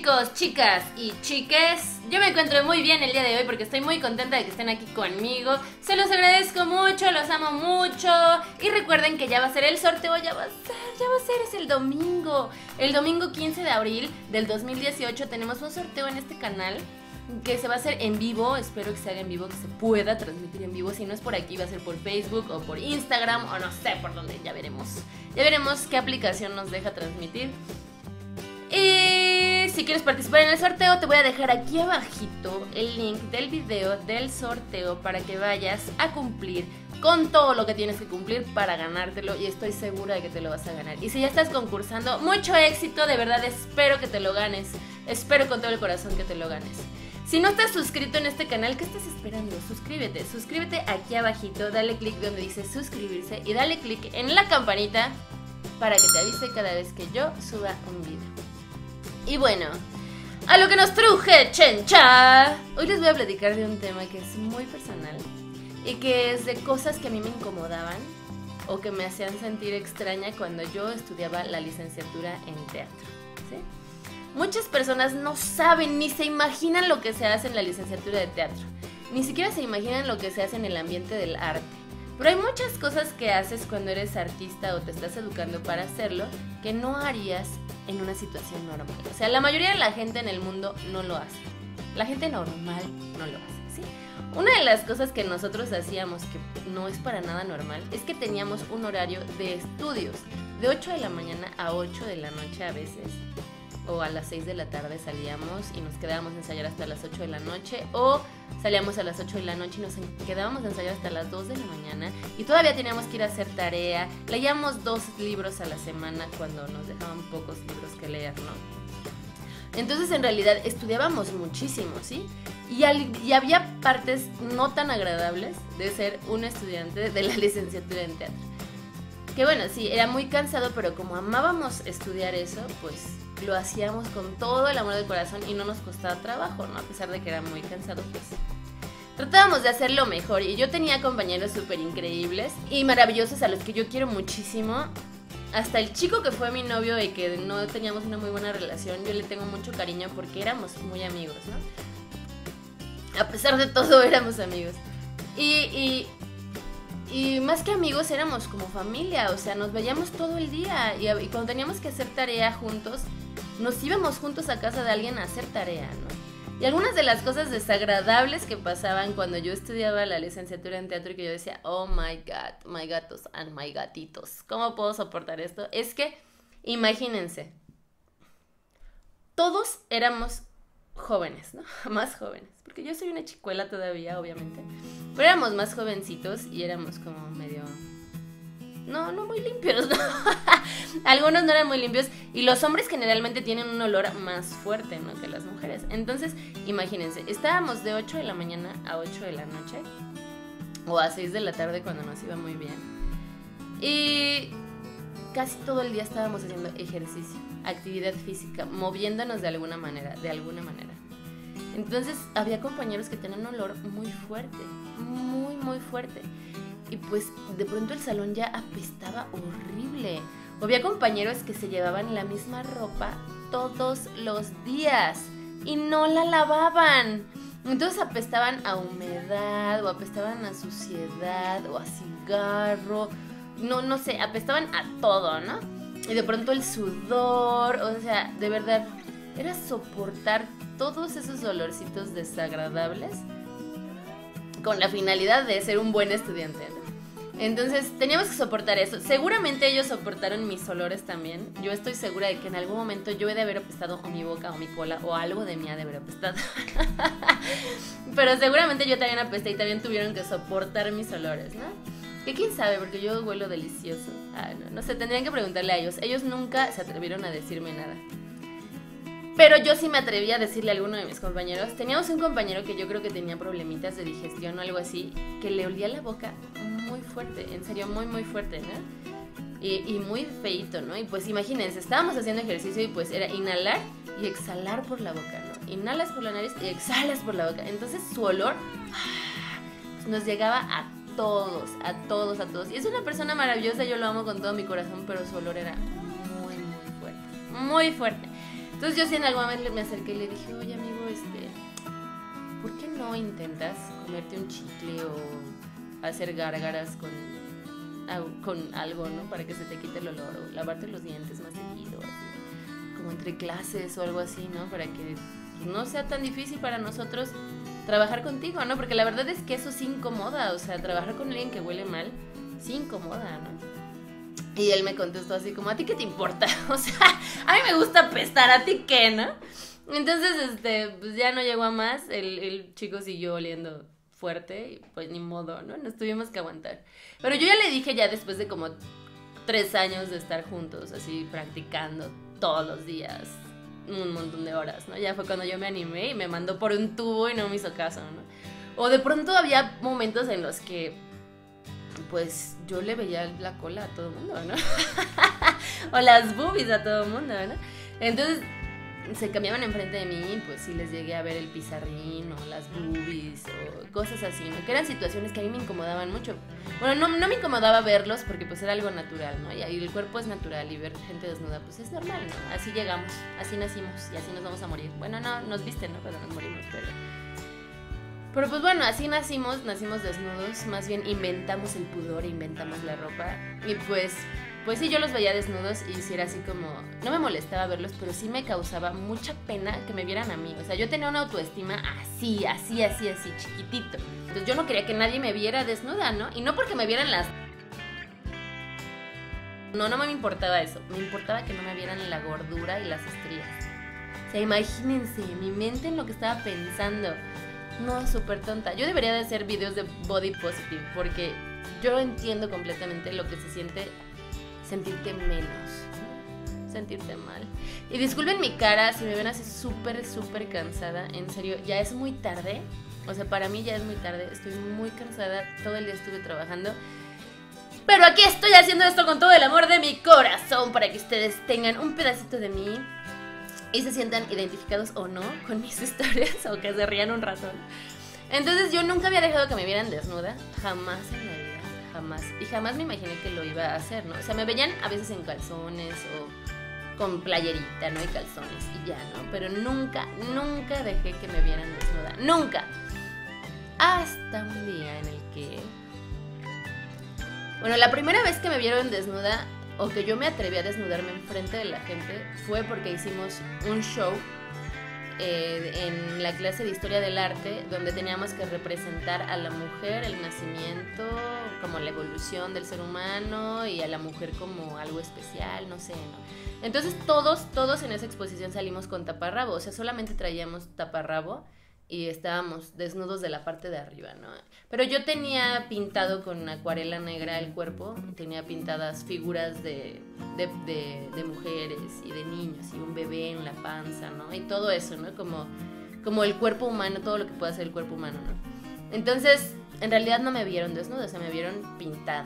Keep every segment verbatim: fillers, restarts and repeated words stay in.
chicos, chicas y chiques, yo me encuentro muy bien el día de hoy porque estoy muy contenta de que estén aquí conmigo. Se los agradezco mucho, los amo mucho. Y recuerden que ya va a ser el sorteo, ya va a ser, ya va a ser, es el domingo. El domingo quince de abril del dos mil dieciocho tenemos un sorteo en este canal que se va a hacer en vivo. Espero que se haga en vivo, que se pueda transmitir en vivo. Si no es por aquí, va a ser por Facebook o por Instagram o no sé por dónde, ya veremos. Ya veremos qué aplicación nos deja transmitir. Y si quieres participar en el sorteo, te voy a dejar aquí abajito el link del video del sorteo para que vayas a cumplir con todo lo que tienes que cumplir para ganártelo, y estoy segura de que te lo vas a ganar. Y si ya estás concursando, mucho éxito, de verdad espero que te lo ganes. Espero con todo el corazón que te lo ganes. Si no estás suscrito en este canal, ¿qué estás esperando? Suscríbete, suscríbete aquí abajito, dale clic donde dice suscribirse y dale clic en la campanita para que te avise cada vez que yo suba un video. Y bueno, a lo que nos truje, chencha. Hoy les voy a platicar de un tema que es muy personal y que es de cosas que a mí me incomodaban o que me hacían sentir extraña cuando yo estudiaba la licenciatura en teatro, ¿sí? Muchas personas no saben ni se imaginan lo que se hace en la licenciatura de teatro. Ni siquiera se imaginan lo que se hace en el ambiente del arte. Pero hay muchas cosas que haces cuando eres artista o te estás educando para hacerlo que no harías en una situación normal. O sea, la mayoría de la gente en el mundo no lo hace. La gente normal no lo hace, ¿sí? Una de las cosas que nosotros hacíamos que no es para nada normal es que teníamos un horario de estudios de ocho de la mañana a ocho de la noche a veces, o a las seis de la tarde salíamos y nos quedábamos a ensayar hasta las ocho de la noche, o salíamos a las ocho de la noche y nos quedábamos a ensayar hasta las dos de la mañana y todavía teníamos que ir a hacer tarea. Leíamos dos libros a la semana cuando nos dejaban pocos libros que leer, ¿no? Entonces en realidad estudiábamos muchísimo, ¿sí? Y, al, y había partes no tan agradables de ser un estudiante de la licenciatura en teatro. Que bueno, sí, era muy cansado, pero como amábamos estudiar eso, pues lo hacíamos con todo el amor del corazón y no nos costaba trabajo, ¿no? A pesar de que era muy cansado, pues tratábamos de hacerlo mejor. Y yo tenía compañeros súper increíbles y maravillosos a los que yo quiero muchísimo. Hasta el chico que fue mi novio y que no teníamos una muy buena relación, yo le tengo mucho cariño porque éramos muy amigos, ¿no? A pesar de todo, éramos amigos. Y... y Y más que amigos éramos como familia, o sea, nos veíamos todo el día y, y cuando teníamos que hacer tarea juntos, nos íbamos juntos a casa de alguien a hacer tarea, ¿no? Y algunas de las cosas desagradables que pasaban cuando yo estudiaba la licenciatura en teatro y que yo decía, oh my god, my gatos and my gatitos, ¿cómo puedo soportar esto? Es que, imagínense, todos éramos jóvenes, ¿no? Más jóvenes, porque yo soy una chicuela todavía, obviamente, pero éramos más jovencitos y éramos como medio... No, no muy limpios, ¿no? Algunos no eran muy limpios y los hombres generalmente tienen un olor más fuerte, ¿no? Que las mujeres. Entonces, imagínense, estábamos de ocho de la mañana a ocho de la noche o a seis de la tarde cuando nos iba muy bien y casi todo el día estábamos haciendo ejercicio, actividad física, moviéndonos de alguna manera, de alguna manera. Entonces había compañeros que tenían un olor muy fuerte, muy muy fuerte. Y pues de pronto el salón ya apestaba horrible. O había compañeros que se llevaban la misma ropa todos los días y no la lavaban. Entonces apestaban a humedad o apestaban a suciedad o a cigarro. No, no sé, apestaban a todo, ¿no? Y de pronto el sudor, o sea, de verdad, era soportar todos esos olorcitos desagradables con la finalidad de ser un buen estudiante, ¿no? Entonces teníamos que soportar eso. Seguramente ellos soportaron mis olores también. Yo estoy segura de que en algún momento yo he de haber apestado o mi boca o mi cola o algo de mí ha de haber apestado. Pero seguramente yo también apesté y también tuvieron que soportar mis olores, ¿no? Que quién sabe, porque yo huelo delicioso. Ah, no, no sé, tendrían que preguntarle a ellos. Ellos nunca se atrevieron a decirme nada. Pero yo sí me atreví a decirle a alguno de mis compañeros. Teníamos un compañero que yo creo que tenía problemitas de digestión o algo así, que le olía la boca muy fuerte, en serio, muy muy fuerte, ¿no? Y, y muy feíto, ¿no? Y pues imagínense, estábamos haciendo ejercicio y pues era inhalar y exhalar por la boca, ¿no? Inhalas por la nariz y exhalas por la boca. Entonces su olor pues, nos llegaba a todos, a todos, a todos. Y es una persona maravillosa, yo lo amo con todo mi corazón, pero su olor era muy muy fuerte, muy fuerte. Entonces yo sí en algún momento me acerqué y le dije, oye amigo, este, ¿por qué no intentas comerte un chicle o hacer gárgaras con, con algo, ¿no? Para que se te quite el olor, o lavarte los dientes más seguido, así, como entre clases o algo así, ¿no? Para que pues, no sea tan difícil para nosotros trabajar contigo, ¿no? Porque la verdad es que eso sí incomoda, o sea, trabajar con alguien que huele mal sí incomoda, ¿no? Y él me contestó así como, ¿a ti qué te importa? O sea, a mí me gusta apestar, ¿a ti qué, no? Entonces, este, pues ya no llegó a más, el, el chico siguió oliendo fuerte y pues ni modo, ¿no? Nos tuvimos que aguantar. Pero yo ya le dije ya después de como tres años de estar juntos, así practicando todos los días, un montón de horas, ¿no? Ya fue cuando yo me animé y me mandó por un tubo y no me hizo caso, ¿no? O de pronto había momentos en los que pues yo le veía la cola a todo el mundo, ¿no? O las boobies a todo el mundo, ¿no? Entonces se cambiaban enfrente de mí, pues sí les llegué a ver el pizarrín o las boobies o cosas así, ¿no? Que eran situaciones que a mí me incomodaban mucho. Bueno, no, no me incomodaba verlos porque pues era algo natural, ¿no? Y el cuerpo es natural y ver gente desnuda pues es normal, ¿no? Así llegamos, así nacimos y así nos vamos a morir. Bueno, no, nos visten, ¿no? Cuando nos morimos, pero... Pero pues bueno, así nacimos, nacimos desnudos, más bien inventamos el pudor, inventamos la ropa y pues, pues sí, yo los veía desnudos y sí era así como, no me molestaba verlos, pero sí me causaba mucha pena que me vieran a mí, o sea, yo tenía una autoestima así, así, así, así, chiquitito, entonces yo no quería que nadie me viera desnuda, ¿no? Y no porque me vieran las... No, no me importaba eso, me importaba que no me vieran la gordura y las estrías. O sea, imagínense, mi mente en lo que estaba pensando... No, súper tonta. Yo debería de hacer videos de body positive porque yo entiendo completamente lo que se siente sentirte menos, ¿no? Sentirte mal. Y disculpen mi cara si me ven así súper, súper cansada. En serio, ya es muy tarde. O sea, para mí ya es muy tarde. Estoy muy cansada. Todo el día estuve trabajando. Pero aquí estoy haciendo esto con todo el amor de mi corazón para que ustedes tengan un pedacito de mí y se sientan identificados o no con mis historias o que se rían un rato. Entonces yo nunca había dejado que me vieran desnuda, jamás en la vida, jamás. Y jamás me imaginé que lo iba a hacer, ¿no? O sea, me veían a veces en calzones o con playerita, ¿no? Y calzones y ya, ¿no? Pero nunca, nunca dejé que me vieran desnuda, nunca. Hasta un día en el que... Bueno, la primera vez que me vieron desnuda... o que yo me atreví a desnudarme enfrente de la gente fue porque hicimos un show eh, en la clase de Historia del Arte donde teníamos que representar a la mujer, el nacimiento, como la evolución del ser humano y a la mujer como algo especial, no sé, ¿no? Entonces todos, todos en esa exposición salimos con taparrabo, o sea, solamente traíamos taparrabo y estábamos desnudos de la parte de arriba, ¿no? Pero yo tenía pintado con acuarela negra el cuerpo, tenía pintadas figuras de, de, de, de mujeres y de niños y un bebé en la panza, ¿no? Y todo eso, ¿no? Como, como el cuerpo humano, todo lo que puede hacer el cuerpo humano, ¿no? Entonces, en realidad no me vieron desnuda, o sea, me vieron pintada.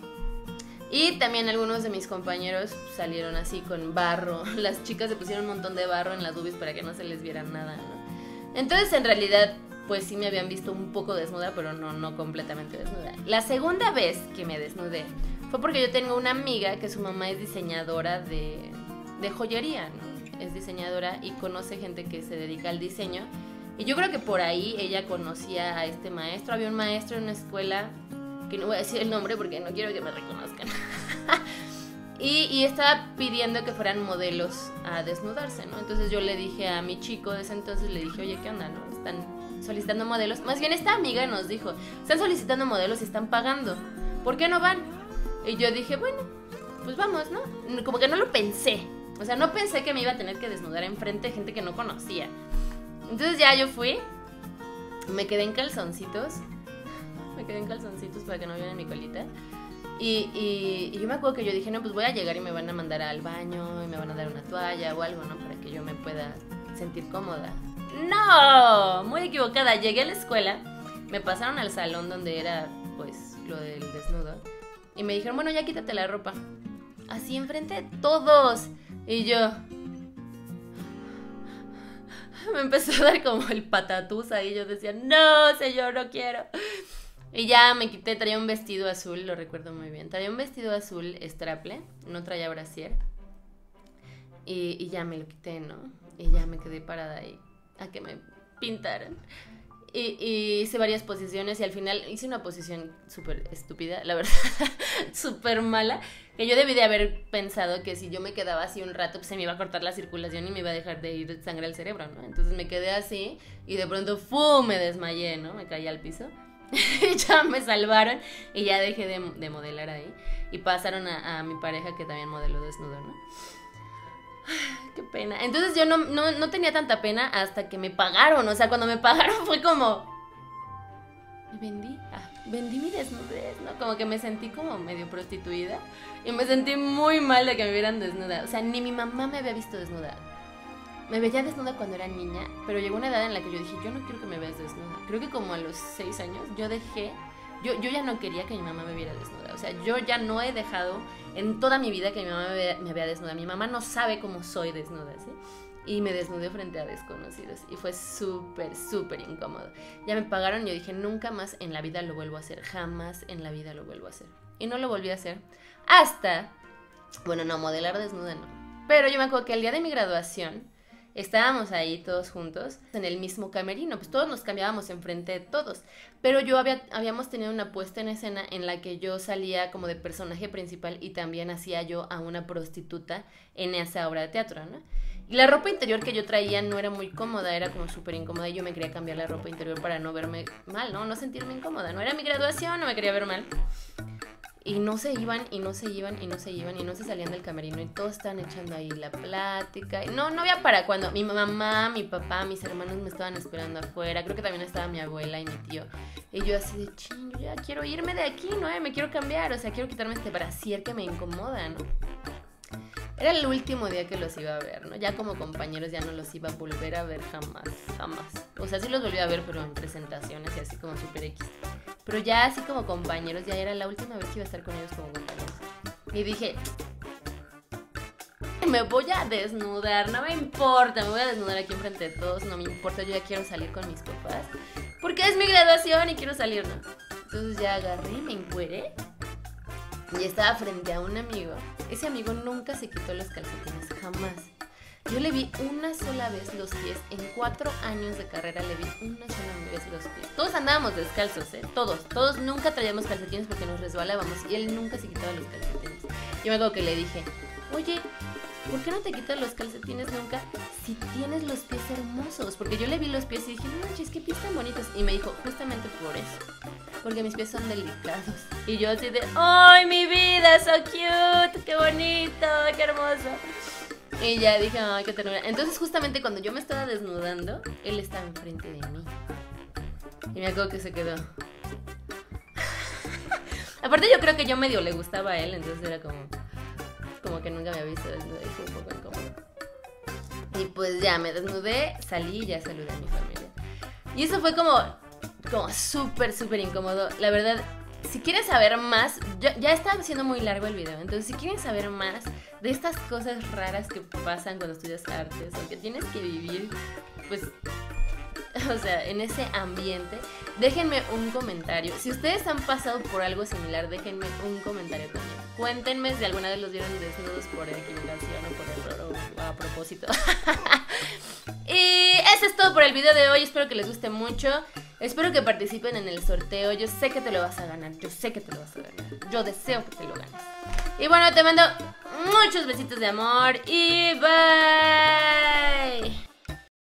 Y también algunos de mis compañeros salieron así con barro, las chicas se pusieron un montón de barro en las boobies para que no se les viera nada, ¿no? Entonces, en realidad, pues sí me habían visto un poco desnuda, pero no, no completamente desnuda. La segunda vez que me desnudé fue porque yo tengo una amiga que su mamá es diseñadora de, de joyería, ¿no? Es diseñadora y conoce gente que se dedica al diseño. Y yo creo que por ahí ella conocía a este maestro. Había un maestro en una escuela, que no voy a decir el nombre porque no quiero que me reconozcan. Y, y estaba pidiendo que fueran modelos a desnudarse, ¿no? Entonces yo le dije a mi chico de ese entonces, le dije, oye, ¿qué onda, no? Están solicitando modelos. Más bien esta amiga nos dijo, están solicitando modelos y están pagando. ¿Por qué no van? Y yo dije, bueno, pues vamos, ¿no? Como que no lo pensé. O sea, no pensé que me iba a tener que desnudar enfrente de gente que no conocía. Entonces ya yo fui, me quedé en calzoncitos. Me quedé en calzoncitos para que no vieran mi colita. Y, y, y yo me acuerdo que yo dije, no, pues voy a llegar y me van a mandar al baño y me van a dar una toalla o algo, ¿no? Para que yo me pueda sentir cómoda. ¡No! Muy equivocada. Llegué a la escuela, me pasaron al salón donde era, pues, lo del desnudo. Y me dijeron, bueno, ya quítate la ropa. Así enfrente de todos. Y yo... Me empezó a dar como el patatús ahí. Yo decía, no, señor, no quiero. Y ya me quité, traía un vestido azul, lo recuerdo muy bien. Traía un vestido azul straple, no traía brasier. Y, y ya me lo quité, ¿no? Y ya me quedé parada ahí a que me pintaran. Y, y hice varias posiciones y al final hice una posición súper estúpida, la verdad, súper mala, que yo debí de haber pensado que si yo me quedaba así un rato, pues se me iba a cortar la circulación y me iba a dejar de ir sangre al cerebro, ¿no? Entonces me quedé así y de pronto ¡fum! Me desmayé, ¿no? Me caí al piso y ya me salvaron y ya dejé de, de modelar ahí. Y pasaron a, a mi pareja que también modeló desnudo, ¿no? Qué pena. Entonces yo no, no, no tenía tanta pena hasta que me pagaron. O sea, cuando me pagaron fue como... ¿Me vendí? Ah, vendí mi desnudez, ¿no? Como que me sentí como medio prostituida. Y me sentí muy mal de que me vieran desnuda. O sea, ni mi mamá me había visto desnuda. Me veía desnuda cuando era niña, pero llegó una edad en la que yo dije, yo no quiero que me veas desnuda. Creo que como a los seis años yo dejé... Yo, yo ya no quería que mi mamá me viera desnuda. O sea, yo ya no he dejado en toda mi vida que mi mamá me vea, me vea desnuda. Mi mamá no sabe cómo soy desnuda, ¿sí? Y me desnudé frente a desconocidos. Y fue súper, súper incómodo. Ya me pagaron y yo dije, nunca más en la vida lo vuelvo a hacer. Jamás en la vida lo vuelvo a hacer. Y no lo volví a hacer. Hasta... Bueno, no, modelar desnuda no. Pero yo me acuerdo que el día de mi graduación... Estábamos ahí todos juntos en el mismo camerino, pues todos nos cambiábamos enfrente de todos, pero yo había, habíamos tenido una puesta en escena en la que yo salía como de personaje principal y también hacía yo a una prostituta en esa obra de teatro, ¿no? Y la ropa interior que yo traía no era muy cómoda, era como súper incómoda y yo me quería cambiar la ropa interior para no verme mal, ¿no? No sentirme incómoda, no era mi graduación, no me quería ver mal. Y no se iban, y no se iban, y no se iban, y no se salían del camerino, y todos estaban echando ahí la plática. Y no, no había para cuando. Mi mamá, mi papá, mis hermanos me estaban esperando afuera. Creo que también estaba mi abuela y mi tío. Y yo así de, ching, yo ya quiero irme de aquí, ¿no? Me quiero cambiar, o sea, quiero quitarme este brasier que me incomoda, ¿no? Era el último día que los iba a ver, ¿no? Ya como compañeros ya no los iba a volver a ver jamás, jamás. O sea, sí los volví a ver, pero en presentaciones y así como super X. Pero ya así como compañeros, ya era la última vez que iba a estar con ellos como compañeros. Y dije, me voy a desnudar, no me importa, me voy a desnudar aquí enfrente de todos, no me importa, yo ya quiero salir con mis papás. Porque es mi graduación y quiero salir, ¿no? Entonces ya agarré, me encueré. Y estaba frente a un amigo. Ese amigo nunca se quitó los calcetines, jamás. Yo le vi una sola vez los pies. En cuatro años de carrera le vi una sola vez los pies. Todos andábamos descalzos, ¿eh? Todos. Todos nunca traíamos calcetines porque nos resbalábamos. Y él nunca se quitaba los calcetines. Yo me acuerdo que le dije, oye, ¿por qué no te quitas los calcetines nunca si tienes los pies hermosos? Porque yo le vi los pies y dije, no manches, qué pies tan bonitos. Y me dijo, justamente por eso. Porque mis pies son delicados. Y yo así de, ¡ay, mi vida! ¡So cute! ¡Qué bonito! ¡Qué hermoso! Y ya dije, ¡ay, qué ternura! Entonces justamente cuando yo me estaba desnudando, él estaba enfrente de mí. Y me acuerdo que se quedó. Aparte yo creo que yo medio le gustaba a él, entonces era como... Como que nunca me había visto desnuda y fue un poco incómodo. Y pues ya me desnudé, salí y ya saludé a mi familia. Y eso fue como... Como súper, súper incómodo. La verdad, si quieres saber más, ya, ya está siendo muy largo el video. Entonces, si quieren saber más de estas cosas raras que pasan cuando estudias artes o que tienes que vivir, pues, o sea, en ese ambiente, déjenme un comentario. Si ustedes han pasado por algo similar, déjenme un comentario también. Cuéntenme si alguna vez los vieron desnudos por equivocación o por error o a propósito. Y eso es todo por el video de hoy. Espero que les guste mucho. Espero que participen en el sorteo. Yo sé que te lo vas a ganar. Yo sé que te lo vas a ganar. Yo deseo que te lo ganes. Y bueno, te mando muchos besitos de amor. Y bye.